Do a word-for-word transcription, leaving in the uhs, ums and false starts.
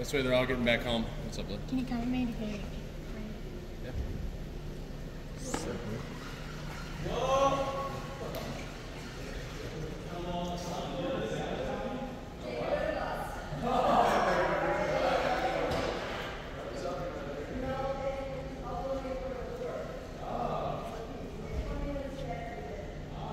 This way they're all getting back home. What's up, bud? Can you come with me to go